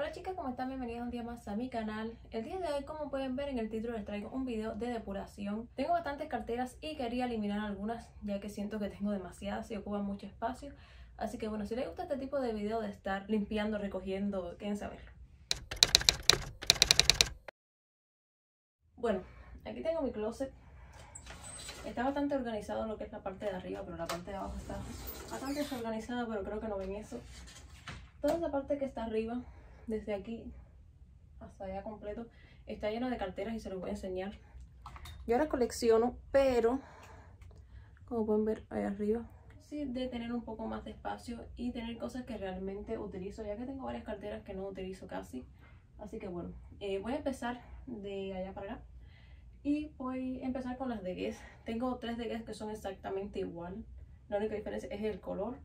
Hola chicas, ¿cómo están? Bienvenidas un día más a mi canal. El día de hoy, como pueden ver en el título, les traigo un video de depuración. Tengo bastantes carteras y quería eliminar algunas, ya que siento que tengo demasiadas y ocupan mucho espacio. Así que bueno, si les gusta este tipo de video de estar limpiando, recogiendo, quédense a verlo. Bueno, aquí tengo mi closet. Está bastante organizado lo que es la parte de arriba, pero la parte de abajo está bastante desorganizada, pero creo que no ven eso. Toda esa parte que está arriba, desde aquí hasta allá completo, está lleno de carteras y se los voy a enseñar. Yo ahora colecciono, pero como pueden ver ahí arriba, sí, de tener un poco más de espacio y tener cosas que realmente utilizo, ya que tengo varias carteras que no utilizo casi. Así que bueno, voy a empezar de allá para acá y voy a empezar con las de Guess. Tengo 3 de Guess que son exactamente igual, la única diferencia es el color.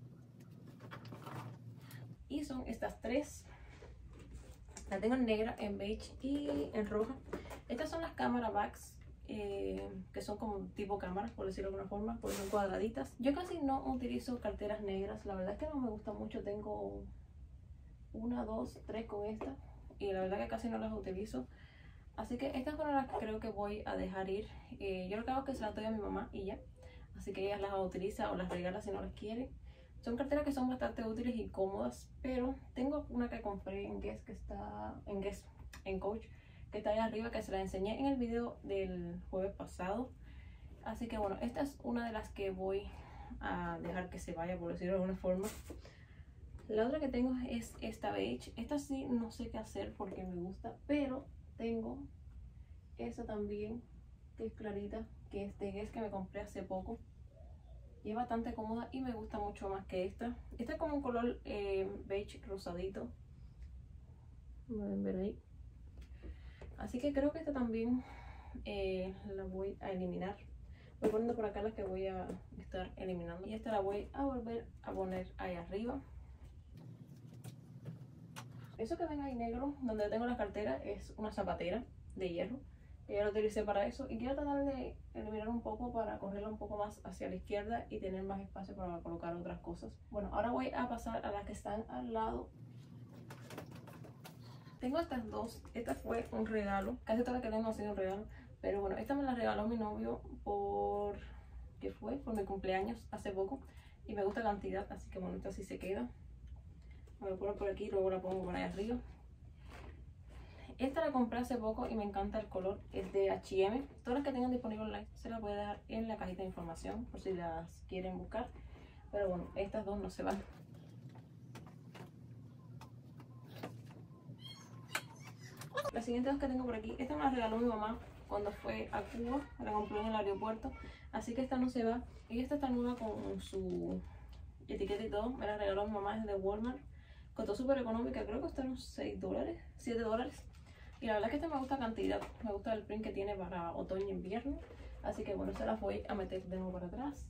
Y son estas 3. La tengo en negra, en beige y en roja. Estas son las cámara bags, que son como tipo cámaras, por decirlo de alguna forma, porque son cuadraditas. Yo casi no utilizo carteras negras, la verdad es que no me gusta mucho. Tengo 1, 2, 3 con esta y la verdad que casi no las utilizo. Así que estas son las que creo que voy a dejar ir. Yo lo que hago es que se las doy a mi mamá y ya. Así que ella las utiliza o las regala si no las quiere. Son carteras que son bastante útiles y cómodas, pero tengo una que compré en Guess, que está en Coach, que está ahí arriba, que se la enseñé en el video del jueves pasado. Así que bueno, esta es una de las que voy a dejar que se vaya, por decirlo de alguna forma. La otra que tengo es esta beige. Esta sí no sé qué hacer porque me gusta, pero tengo esa también, que es clarita, que es de Guess, que me compré hace poco. Y es bastante cómoda y me gusta mucho más que esta. Esta es como un color beige rosadito. Pueden ver ahí. Así que creo que esta también la voy a eliminar. Voy poniendo por acá las que voy a estar eliminando. Y esta la voy a volver a poner ahí arriba. Eso que ven ahí negro, donde tengo la cartera, es una zapatera de hierro. Ya la utilicé para eso y quiero tratar de eliminar un poco para correrla un poco más hacia la izquierda y tener más espacio para colocar otras cosas. Bueno, ahora voy a pasar a las que están al lado. Tengo estas 2. Esta fue un regalo. Casi todas las que tengo han sido un regalo. Pero bueno, esta me la regaló mi novio por mi cumpleaños hace poco. Y me gusta la cantidad, así que bueno, esta sí se queda. Me voy a poner por aquí y luego la pongo por ahí arriba. Esta la compré hace poco y me encanta el color, es de H&M. Todas las que tengan disponible online se las voy a dejar en la cajita de información por si las quieren buscar. Pero bueno, estas 2 no se van. Las siguientes 2 que tengo por aquí, esta me la regaló mi mamá cuando fue a Cuba, la compró en el aeropuerto, así que esta no se va. Y esta está nueva con su etiqueta y todo, me la regaló mi mamá, es de Walmart. Costó súper económica, creo que costaron $6, $7. Y la verdad es que esta me gusta cantidad, me gusta el print que tiene para otoño e invierno. Así que bueno, se las voy a meter de nuevo para atrás.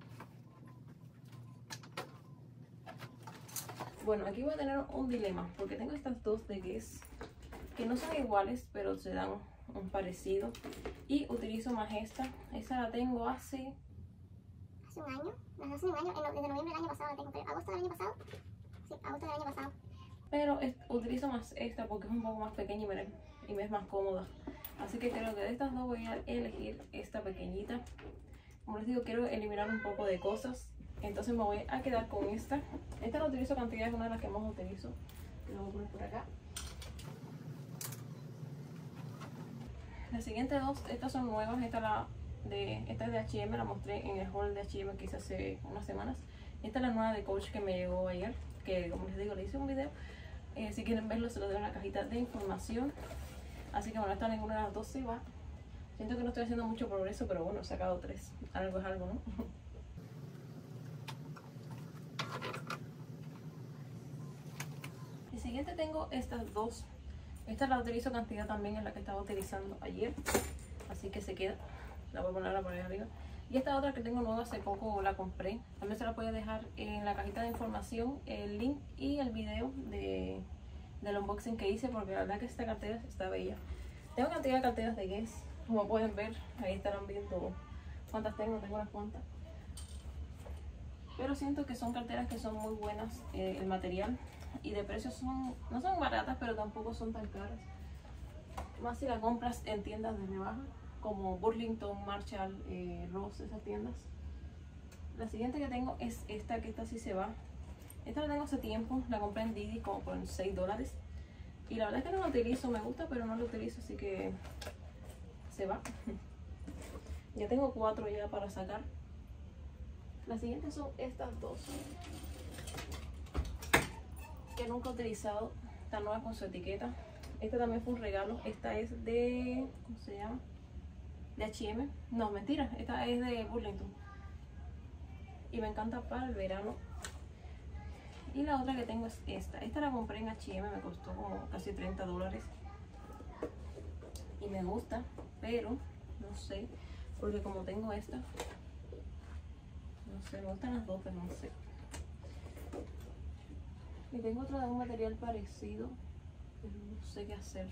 Bueno, aquí voy a tener un dilema, porque tengo estas 2 de Guess, que no son iguales, pero se dan un parecido. Y utilizo más esta. Esta la tengo hace un año, desde noviembre del año pasado la tengo, pero agosto del año pasado. Sí, agosto del año pasado. Pero utilizo más esta porque es un poco más pequeña y me es más cómoda. Así que creo que de estas 2 voy a elegir esta pequeñita. Como les digo, quiero eliminar un poco de cosas, entonces me voy a quedar con esta. Esta la utilizo cantidad, es una de las que más utilizo. Lo voy a poner por acá. Las siguientes 2, estas son nuevas. Esta es de H&M, la mostré en el haul de H&M que hice hace unas semanas. Esta es la nueva de Coach que me llegó ayer, que como les digo, le hice un video. Si quieren verlo, se lo dejo en la cajita de información. Así que bueno, esta ninguna de las 2 se va. Siento que no estoy haciendo mucho progreso, pero bueno, he sacado 3. Algo es algo, ¿no? El siguiente tengo estas 2. Esta la utilizo cantidad también, en la que estaba utilizando ayer. Así que se queda. La voy a poner por ahí arriba. Y esta otra que tengo nueva, hace poco la compré. También se la voy a dejar en la cajita de información el link y el video del unboxing que hice, porque la verdad que esta cartera está bella. Tengo cantidad de carteras de Guess, como pueden ver. Ahí estarán viendo cuántas tengo unas cuantas. Pero siento que son carteras que son muy buenas, el material. y de precio no son baratas, pero tampoco son tan caras. Más si la compras en tiendas de rebaja como Burlington, Marshall, Ross, esas tiendas. La siguiente que tengo es esta, que esta sí se va. Esta la tengo hace tiempo, la compré en Didi como por $6. Y la verdad es que no la utilizo, me gusta, pero no la utilizo, así que se va. Ya tengo 4 ya para sacar. Las siguientes son estas dos, que nunca he utilizado. Esta nueva con su etiqueta. Esta también fue un regalo. Esta es de, ¿cómo se llama? De H&M. No, mentira, esta es de Burlington. Y me encanta para el verano. Y la otra que tengo es esta. Esta la compré en H&M, me costó como casi $30. Y me gusta, pero no sé, porque como tengo esta, no sé, me gustan las dos, pero no sé. Y tengo otra de un material parecido, pero no sé qué hacer.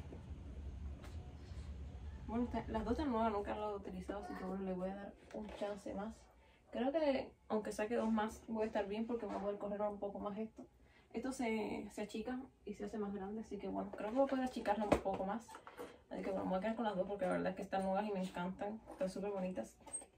Bueno, las dos están nuevas, nunca las he utilizado, así que bueno, le voy a dar un chance más. Creo que aunque saque 2 más, voy a estar bien porque me voy a poder correr un poco más esto. Esto se achica y se hace más grande, así que bueno, creo que voy a poder achicarlo un poco más. Así que bueno, me voy a quedar con las dos porque la verdad es que están nuevas y me encantan. Están súper bonitas.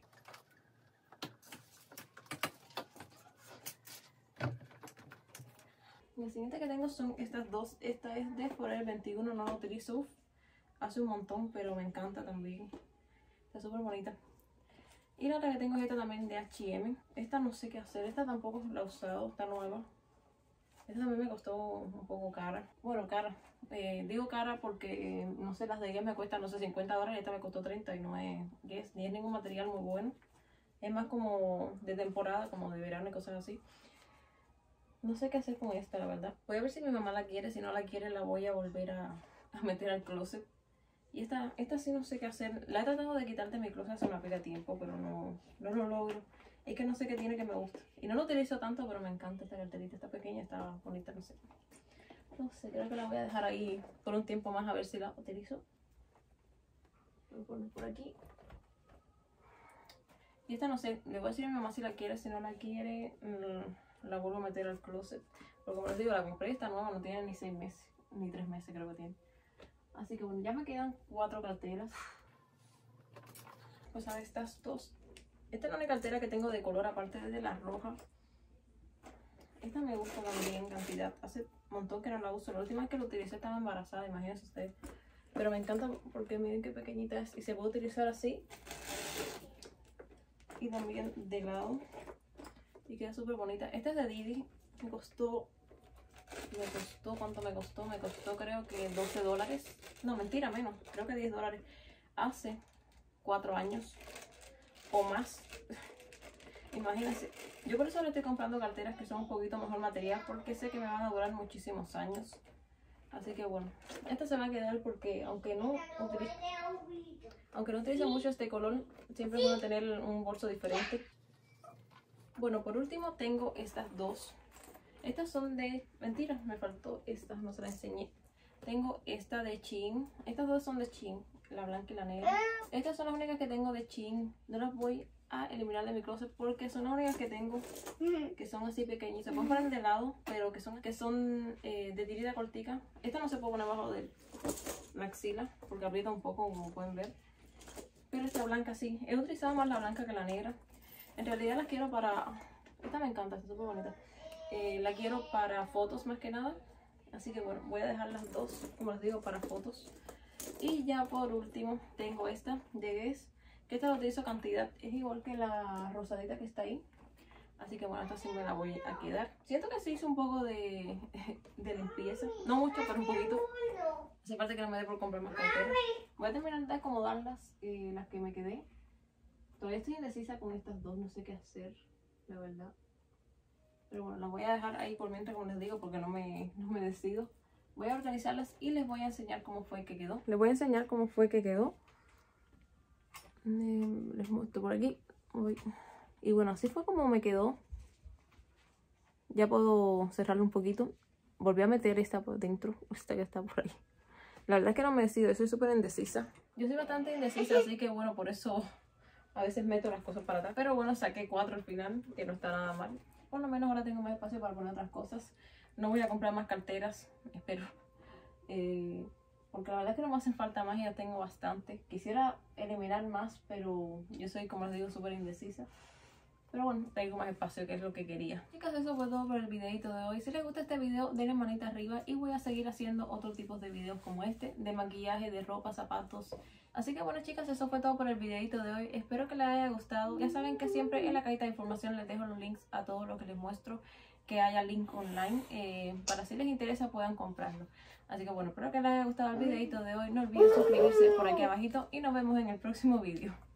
La siguiente que tengo son estas dos. Esta es de Forever 21, no la utilizo hace un montón, pero me encanta también. Está súper bonita. Y la otra que tengo es esta también de H&M. Esta no sé qué hacer, esta tampoco la he usado, está nueva. Esta también me costó un poco cara. Bueno, cara. Digo cara porque, no sé, las de Guess me cuestan, no sé, $50. Esta me costó 30 y no es Guess, ni es ningún material muy bueno. Es más como de temporada, como de verano y cosas así. No sé qué hacer con esta, la verdad. Voy a ver si mi mamá la quiere. Si no la quiere, la voy a volver a meter al closet. Y esta sí no sé qué hacer. La he tratado de quitar de mi closet hace una pila de tiempo, pero no lo logro. Es que no sé qué tiene que me gusta. Y no lo utilizo tanto, pero me encanta esta carterita. Está pequeña, está bonita, no sé. No sé, creo que la voy a dejar ahí por un tiempo más a ver si la utilizo. Voy a poner por aquí. Y esta no sé, le voy a decir a mi mamá si la quiere. Si no la quiere, la vuelvo a meter al closet. Porque como les digo, la compré, esta nueva, no tiene ni 6 meses, ni 3 meses creo que tiene. Así que bueno, ya me quedan 4 carteras. Pues a ver, estas dos. Esta es la única cartera que tengo de color, aparte de la roja. Esta me gusta también en cantidad. Hace un montón que no la uso. La última vez que la utilicé estaba embarazada, imagínense ustedes. Pero me encanta porque miren qué pequeñita es. Y se puede utilizar así. Y también de lado. Y queda súper bonita. Esta es de Didi. Me costó, ¿cuánto me costó? Me costó creo que $12. No, mentira, menos. Creo que $10. Hace 4 años o más. Imagínense. Yo por eso le estoy comprando carteras que son un poquito mejor material, porque sé que me van a durar muchísimos años. Así que bueno, esta se va a quedar porque aunque no utilice mucho este color, siempre voy a tener un bolso diferente. Bueno, por último tengo estas dos. Estas son de... Mentira, me faltó esta, no se la enseñé. Tengo esta de Shein. Estas dos son de Shein, la blanca y la negra. Estas son las únicas que tengo de Shein. No las voy a eliminar de mi closet porque son las únicas que tengo que son así pequeñitas. Se pueden poner de lado, pero que son de tirita cortica. Esta no se puede poner abajo de la axila porque aprieta un poco, como pueden ver. Pero esta blanca sí. He utilizado más la blanca que la negra. En realidad las quiero para... Esta me encanta, está súper bonita. La quiero para fotos más que nada. Así que bueno, voy a dejar las dos, como les digo, para fotos. Y ya por último tengo esta de Guess, que esta la utilizo cantidad. Es igual que la rosadita que está ahí. Así que bueno, esta sí me la voy a quedar. Siento que se hizo un poco de limpieza. No mucho, pero un poquito. Hace falta que no me dé por comprar más carteras. Voy a terminar de acomodarlas, las que me quedé. Todavía estoy indecisa con estas dos, no sé qué hacer, la verdad. Pero bueno, las voy a dejar ahí por mientras, como les digo, porque no me decido. Voy a organizarlas y les voy a enseñar cómo fue que quedó. Les voy a enseñar cómo fue que quedó. Les muestro por aquí. Y bueno, así fue como me quedó. Ya puedo cerrarlo un poquito. Volví a meter esta por dentro, esta que está por ahí. La verdad es que no me decido, soy súper indecisa. Yo soy bastante indecisa, así que bueno, por eso a veces meto las cosas para atrás. Pero bueno, saqué 4 al final, que no está nada mal. Por lo menos ahora tengo más espacio para poner otras cosas. No voy a comprar más carteras, espero. Porque la verdad es que no me hacen falta más y ya tengo bastante. Quisiera eliminar más, pero yo soy, como les digo, súper indecisa. Pero bueno, tengo más espacio, que es lo que quería. Chicas, eso fue todo por el videito de hoy. Si les gusta este video, denle manita arriba y voy a seguir haciendo otro tipo de videos como este, de maquillaje, de ropa, zapatos. Así que bueno, chicas, eso fue todo por el videito de hoy. Espero que les haya gustado. Ya saben que siempre en la cajita de información les dejo los links a todo lo que les muestro, que haya link online, para si les interesa puedan comprarlo. Así que bueno, espero que les haya gustado el videito de hoy. No olviden suscribirse por aquí abajito y nos vemos en el próximo video.